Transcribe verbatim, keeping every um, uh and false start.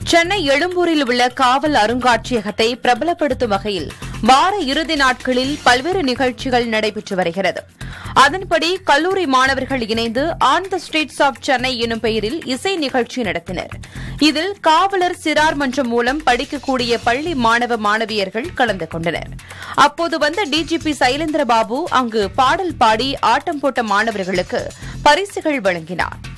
சென்னை எழும்பூரில் உள்ள காவல் அருங்காட்சியகத்தை பிரபலப்படுத்தும் வகையில் வார இறுதி நாட்களில் பல்வேறு நிகழ்ச்சிகள் நடைபெற்று வருகிறது. அதன்படி கல்லூரி மாணவர்கள் இணைந்து on the streets of Chennai எனும் பெயரில் இசை நிகழ்ச்சி நடத்தினர். இதில் காவலர் சிறார் மன்றம் மூலம் படிக்கக்கூடிய பள்ளி மாணவ மாணவியர்கள் கலந்து கொண்டனர். அப்போது வந்த டிஜிபி சைலேந்திரபாபு அங்கு பாடல் பாடி ஆட்டம் போட்ட மாணவர்களுக்கு பரிசுகள் வழங்கினார்.